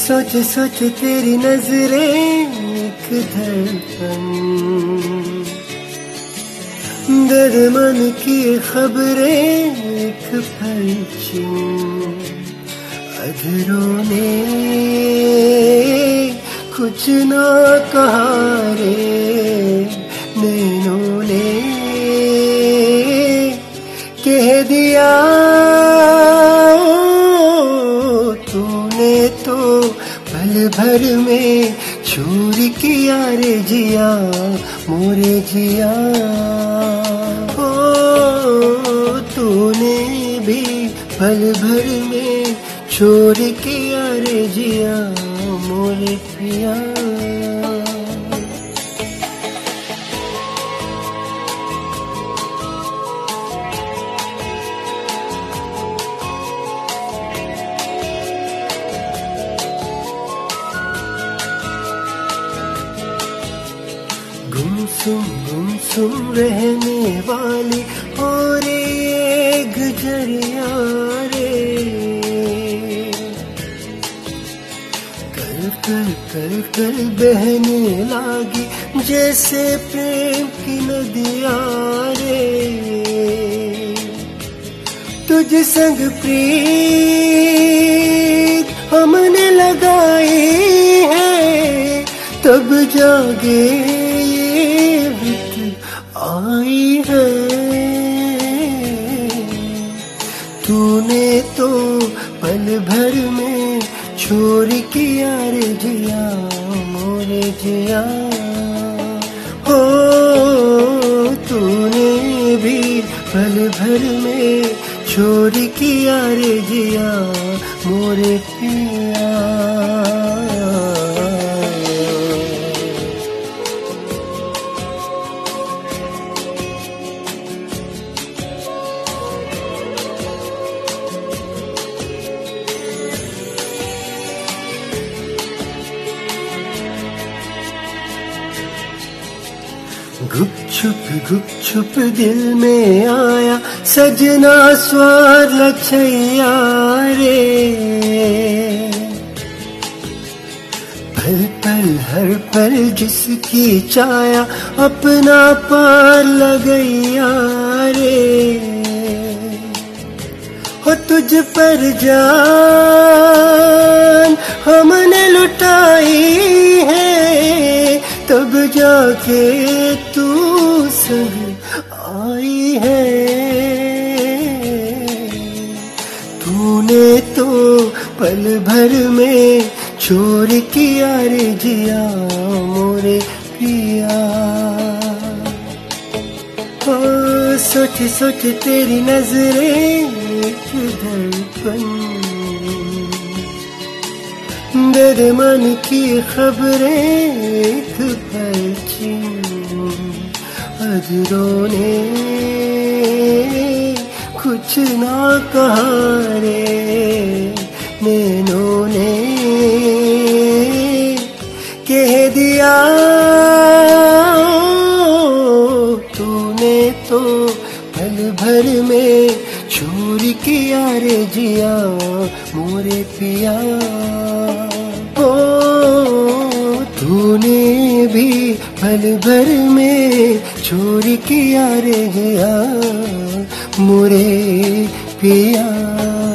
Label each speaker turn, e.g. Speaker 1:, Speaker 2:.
Speaker 1: सोच सोच तेरी नजरें एक धड़कन, दर्द मन की खबरें एक परचम, अधरों ने कुछ ना कहा रे, नैनों ने कह दिया। तूने तो पल भर में चोरी किया रे जिया, मोरे जिया। ओ तूने भी पल भर में चोरी किया रे जिया, मोरे पिया। गुमसुम रहने वाली और ये गुजरिया रे, कल कल कल कल बहने लागी जैसे प्रेम की नदियाँ रे। तुझ संग प्रीत हमने लगाई है, तब जागे आई है। तूने तो पल भर में चोरी किया रे जिया, मोरे जिया। हो तूने भी पल भर में चोरी किया रे जिया, मोरे पिया। गुप छुप दिल में आया सजना स्वार लछैया रे, पल पल हर पल जिसकी छाया अपना पार लगैया रे। हो तुझ पर जान हमने लुटाई है, तब जाके तू संग आई है। तूने तो पल भर में चोरी किया रे जिया, मोरे पिया। ओ सोच सोच तेरी नजरें एक धड़कन, दर्द मन की खबरें एक परचम, अधरों ने कुछ ना कहा रे, नैनों ने कह दिया। तूने तो पल भर में चोरी किया रे जिया, मोरे पिया। तूने भी पल भर में चोरी किया रे जिया, मोरे पिया।